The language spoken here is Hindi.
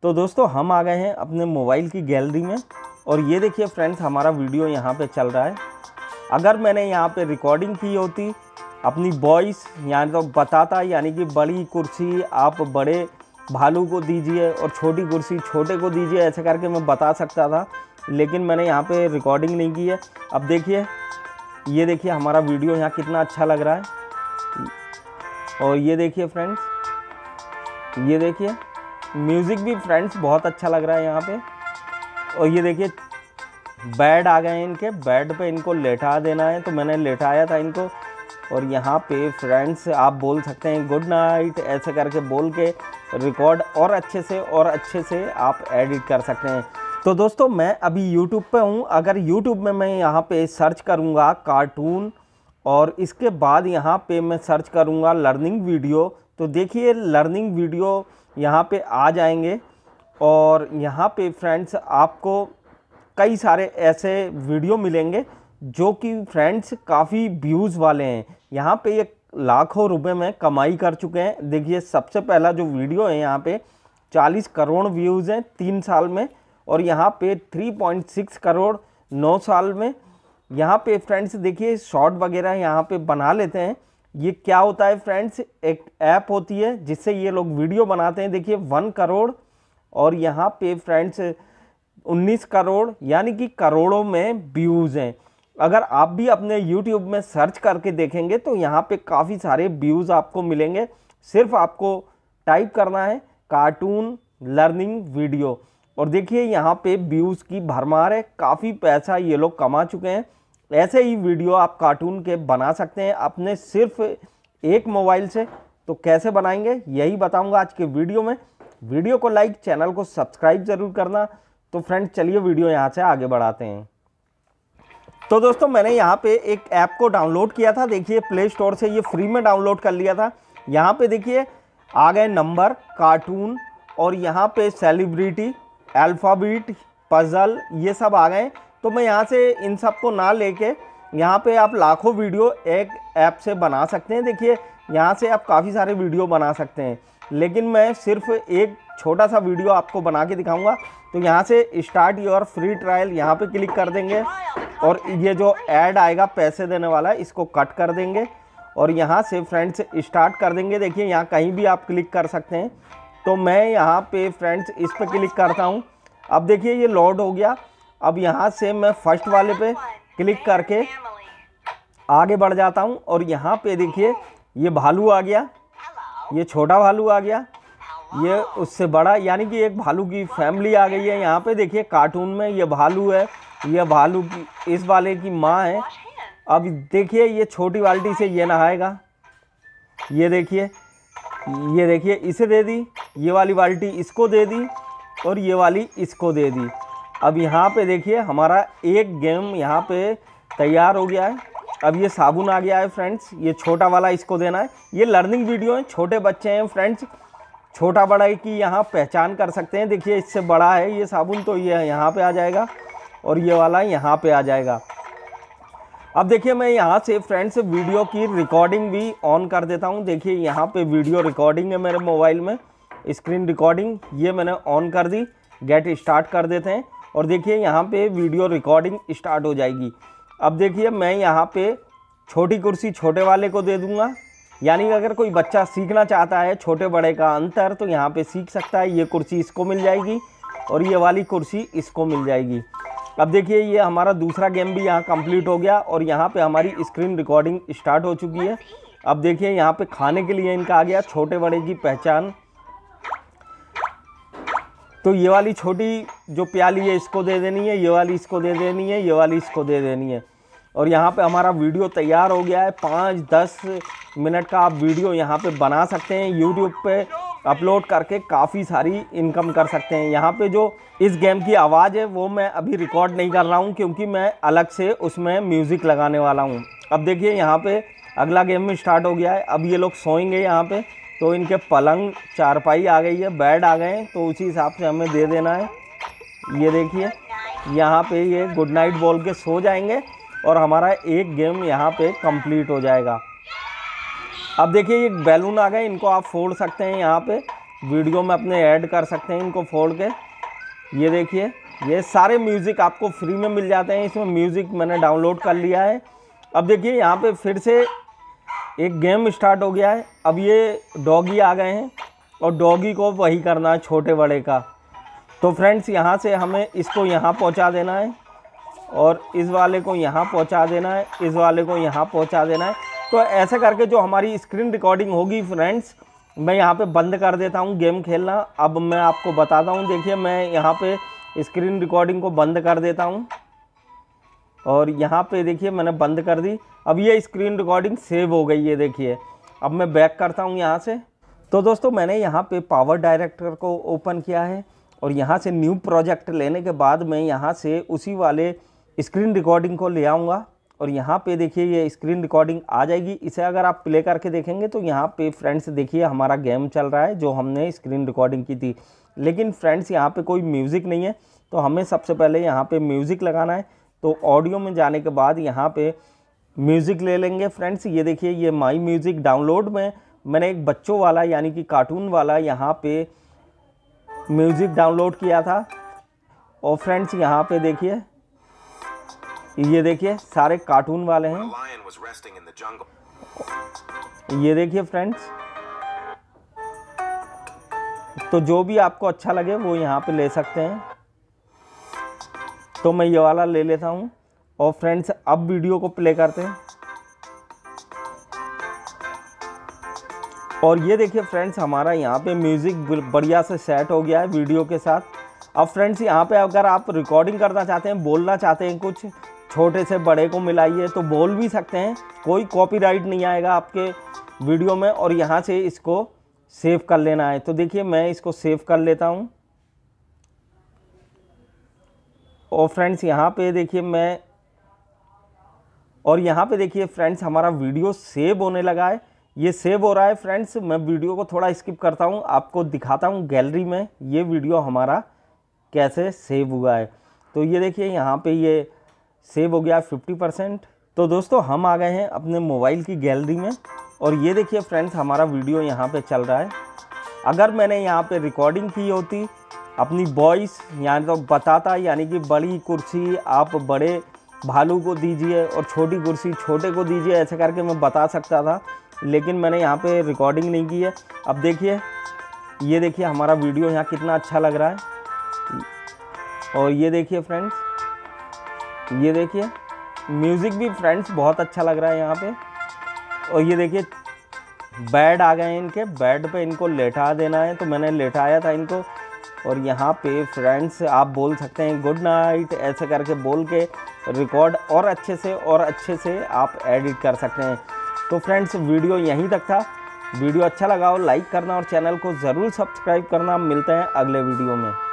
तो दोस्तों हम आ गए हैं अपने मोबाइल की गैलरी में और ये देखिए फ्रेंड्स हमारा वीडियो यहाँ पे चल रहा है। अगर मैंने यहाँ पे रिकॉर्डिंग की होती अपनी वॉइस यानी तो बताता, यानी कि बड़ी कुर्सी आप बड़े भालू को दीजिए और छोटी कुर्सी छोटे को दीजिए, ऐसे करके मैं बता सकता था, लेकिन मैंने यहाँ पे रिकॉर्डिंग नहीं की है। अब देखिए, ये देखिए हमारा वीडियो यहाँ कितना अच्छा लग रहा है। और ये देखिए फ्रेंड्स, ये देखिए म्यूज़िक भी फ्रेंड्स बहुत अच्छा लग रहा है यहाँ पे। और ये देखिए बेड आ गए हैं, इनके बेड पे इनको लेटा देना है, तो मैंने लेटाया था इनको। और यहाँ पे फ्रेंड्स आप बोल सकते हैं गुड नाइट, ऐसे करके बोल के रिकॉर्ड और अच्छे से आप एडिट कर सकते हैं। तो दोस्तों मैं अभी यूट्यूब पे हूँ। अगर यूट्यूब में मैं यहाँ पे सर्च करूँगा कार्टून और इसके बाद यहाँ पे मैं सर्च करूँगा लर्निंग वीडियो, तो देखिए लर्निंग वीडियो यहाँ पे आ जाएंगे। और यहाँ पे फ्रेंड्स आपको कई सारे ऐसे वीडियो मिलेंगे जो कि फ्रेंड्स काफ़ी व्यूज़ वाले हैं। यहाँ पे ये लाखों रुपए में कमाई कर चुके हैं। देखिए सबसे पहला जो वीडियो है यहाँ पे 40 करोड़ व्यूज़ हैं 3 साल में, और यहाँ पे 3.6 करोड़ 9 साल में। यहाँ पे फ्रेंड्स देखिए शॉर्ट वगैरह यहाँ पे बना लेते हैं। ये क्या होता है फ्रेंड्स, एक ऐप होती है जिससे ये लोग वीडियो बनाते हैं। देखिए 1 करोड़ और यहाँ पे फ्रेंड्स 19 करोड़, यानी कि करोड़ों में व्यूज़ हैं। अगर आप भी अपने YouTube में सर्च करके देखेंगे तो यहाँ पे काफ़ी सारे व्यूज़ आपको मिलेंगे। सिर्फ आपको टाइप करना है कार्टून लर्निंग वीडियो, और देखिए यहाँ पे व्यूज़ की भरमार है, काफ़ी पैसा ये लोग कमा चुके हैं। ऐसे ही वीडियो आप कार्टून के बना सकते हैं अपने सिर्फ एक मोबाइल से। तो कैसे बनाएंगे यही बताऊंगा आज के वीडियो में। वीडियो को लाइक, चैनल को सब्सक्राइब ज़रूर करना। तो फ्रेंड्स चलिए वीडियो यहाँ से आगे बढ़ाते हैं। तो दोस्तों मैंने यहाँ पे एक ऐप को डाउनलोड किया था, देखिए प्ले स्टोर से ये फ्री में डाउनलोड कर लिया था। यहाँ पे देखिए आ गए नंबर, कार्टून, और यहाँ पे सेलिब्रिटी, अल्फ़ाबेट, पज़ल, ये सब आ गए। तो मैं यहाँ से इन सब को ना लेके यहाँ पे आप लाखों वीडियो एक ऐप से बना सकते हैं। देखिए यहाँ से आप काफ़ी सारे वीडियो बना सकते हैं, लेकिन मैं सिर्फ एक छोटा सा वीडियो आपको बना के दिखाऊंगा। तो यहाँ से स्टार्ट योर फ्री ट्रायल यहाँ पे क्लिक कर देंगे, और ये जो ऐड आएगा पैसे देने वाला है इसको कट कर देंगे, और यहाँ से फ्रेंड्स स्टार्ट कर देंगे। देखिए यहाँ कहीं भी आप क्लिक कर सकते हैं। तो मैं यहाँ पे फ्रेंड्स इस पर क्लिक करता हूँ। अब देखिए ये लोड हो गया। अब यहाँ से मैं फर्स्ट वाले पे क्लिक करके आगे बढ़ जाता हूँ, और यहाँ पे देखिए ये भालू आ गया, ये छोटा भालू आ गया, ये उससे बड़ा, यानी कि एक भालू की फैमिली आ गई है। यहाँ पे देखिए कार्टून में ये भालू है, ये भालू की इस वाले की माँ है। अब देखिए ये छोटी बाल्टी से ये नहाएगा, ये देखिए इसे दे दी, ये वाली बाल्टी इसको दे दी, और ये वाली इसको दे दी। अब यहाँ पे देखिए हमारा एक गेम यहाँ पे तैयार हो गया है। अब ये साबुन आ गया है फ्रेंड्स, ये छोटा वाला इसको देना है। ये लर्निंग वीडियो है, छोटे बच्चे हैं फ्रेंड्स, छोटा बड़ा की यहाँ पहचान कर सकते हैं। देखिए इससे बड़ा है ये साबुन, तो ये यहाँ पे आ जाएगा, और ये वाला यहाँ पे आ जाएगा। अब देखिए मैं यहाँ से फ्रेंड्स वीडियो की रिकॉर्डिंग भी ऑन कर देता हूँ। देखिए यहाँ पे वीडियो रिकॉर्डिंग है मेरे मोबाइल में, स्क्रीन रिकॉर्डिंग, ये मैंने ऑन कर दी। गेट स्टार्ट कर देते हैं, और देखिए यहाँ पे वीडियो रिकॉर्डिंग स्टार्ट हो जाएगी। अब देखिए मैं यहाँ पे छोटी कुर्सी छोटे वाले को दे दूँगा, यानी कि अगर कोई बच्चा सीखना चाहता है छोटे बड़े का अंतर तो यहाँ पे सीख सकता है। ये कुर्सी इसको मिल जाएगी और ये वाली कुर्सी इसको मिल जाएगी। अब देखिए ये हमारा दूसरा गेम भी यहाँ कंप्लीट हो गया, और यहाँ पे हमारी स्क्रीन रिकॉर्डिंग स्टार्ट हो चुकी है। अब देखिए यहाँ पे खाने के लिए इनका आ गया छोटे बड़े की पहचान। तो ये वाली छोटी जो प्याली है इसको दे देनी है, ये वाली इसको दे देनी है, ये वाली इसको दे देनी है। और यहाँ पे हमारा वीडियो तैयार हो गया है। 5-10 मिनट का आप वीडियो यहाँ पे बना सकते हैं, यूट्यूब पे अपलोड करके काफ़ी सारी इनकम कर सकते हैं। यहाँ पे जो इस गेम की आवाज़ है वो मैं अभी रिकॉर्ड नहीं कर रहा हूँ, क्योंकि मैं अलग से उसमें म्यूज़िक लगाने वाला हूँ। अब देखिए यहाँ पे अगला गेम में स्टार्ट हो गया है। अब ये लोग सोएंगे यहाँ पे, तो इनके पलंग चारपाई आ गई है, बेड आ गए हैं, तो उसी हिसाब से हमें दे देना है। ये देखिए यहाँ पे ये गुड नाइट बोल के सो जाएंगे, और हमारा एक गेम यहाँ पे कंप्लीट हो जाएगा। अब देखिए ये बैलून आ गए, इनको आप फोड़ सकते हैं यहाँ पे। वीडियो में अपने ऐड कर सकते हैं इनको फोड़ के। ये देखिए, ये सारे म्यूज़िक आपको फ्री में मिल जाते हैं। इसमें म्यूज़िक मैंने डाउनलोड कर लिया है। अब देखिए यहाँ पे फिर से एक गेम स्टार्ट हो गया है। अब ये डॉगी आ गए हैं और डॉगी को वही करना है छोटे बड़े का। तो फ्रेंड्स यहाँ से हमें इसको यहाँ पहुँचा देना है और इस वाले को यहाँ पहुँचा देना है, इस वाले को यहाँ पहुँचा देना है। तो ऐसे करके जो हमारी स्क्रीन रिकॉर्डिंग होगी फ्रेंड्स, मैं यहाँ पे बंद कर देता हूँ गेम खेलना। अब मैं आपको बताता हूँ, देखिए मैं यहाँ पे स्क्रीन रिकॉर्डिंग को बंद कर देता हूँ और यहाँ पे देखिए मैंने बंद कर दी। अब ये स्क्रीन रिकॉर्डिंग सेव हो गई है। देखिए अब मैं बैक करता हूँ यहाँ से। तो दोस्तों मैंने यहाँ पे पावर डायरेक्टर को ओपन किया है और यहाँ से न्यू प्रोजेक्ट लेने के बाद मैं यहाँ से उसी वाले स्क्रीन रिकॉर्डिंग को ले आऊँगा और यहाँ पे देखिए ये स्क्रीन रिकॉर्डिंग आ जाएगी। इसे अगर आप प्ले करके देखेंगे तो यहाँ पे फ्रेंड्स देखिए हमारा गेम चल रहा है जो हमने स्क्रीन रिकॉर्डिंग की थी। लेकिन फ्रेंड्स यहाँ पे कोई म्यूज़िक नहीं है, तो हमें सबसे पहले यहाँ पे म्यूज़िक लगाना है। तो ऑडियो में जाने के बाद यहाँ पे म्यूज़िक ले लेंगे फ्रेंड्स। ये देखिए ये माई म्यूज़िक डाउनलोड में मैंने एक बच्चों वाला यानी कि कार्टून वाला यहाँ पे म्यूज़िक डाउनलोड किया था। और फ्रेंड्स यहाँ पे देखिए, ये देखिए सारे कार्टून वाले हैं। ये देखिए फ्रेंड्स, तो जो भी आपको अच्छा लगे वो यहाँ पे ले सकते हैं। तो मैं ये वाला ले लेता हूँ और फ्रेंड्स अब वीडियो को प्ले करते हैं। और ये देखिए फ्रेंड्स हमारा यहाँ पे म्यूज़िक बढ़िया से सेट हो गया है वीडियो के साथ। अब फ्रेंड्स यहाँ पे अगर आप रिकॉर्डिंग करना चाहते हैं, बोलना चाहते हैं, कुछ छोटे से बड़े को मिलाइए तो बोल भी सकते हैं, कोई कॉपीराइट नहीं आएगा आपके वीडियो में। और यहाँ से इसको सेव कर लेना है। तो देखिए मैं इसको सेव कर लेता हूँ और फ्रेंड्स यहाँ पे देखिए मैं, और यहाँ पे देखिए फ्रेंड्स हमारा वीडियो सेव होने लगा है। ये सेव हो रहा है फ्रेंड्स। मैं वीडियो को थोड़ा स्किप करता हूँ, आपको दिखाता हूँ गैलरी में ये वीडियो हमारा कैसे सेव हुआ है। तो ये देखिए यहाँ पे ये सेव हो गया 50%। तो दोस्तों हम आ गए हैं अपने मोबाइल की गैलरी में और ये देखिए फ्रेंड्स हमारा वीडियो यहाँ पे चल रहा है। अगर मैंने यहाँ पे रिकॉर्डिंग की होती अपनी वॉइस यानी तो बताता, यानी कि बड़ी कुर्सी आप बड़े भालू को दीजिए और छोटी कुर्सी छोटे को दीजिए, ऐसे करके मैं बता सकता था। लेकिन मैंने यहाँ पे रिकॉर्डिंग नहीं की है। अब देखिए ये देखिए हमारा वीडियो यहाँ कितना अच्छा लग रहा है। और ये देखिए फ्रेंड्स, ये देखिए म्यूज़िक भी फ्रेंड्स बहुत अच्छा लग रहा है यहाँ पे। और ये देखिए बेड आ गए हैं इनके, बेड पे इनको लेटा देना है, तो मैंने लेटाया था इनको। और यहाँ पे फ्रेंड्स आप बोल सकते हैं गुड नाइट, ऐसे करके बोल के रिकॉर्ड और अच्छे से आप एडिट कर सकते हैं। तो फ्रेंड्स वीडियो यहीं तक था। वीडियो अच्छा लगा हो लाइक करना और चैनल को ज़रूर सब्सक्राइब करना। मिलते हैं अगले वीडियो में।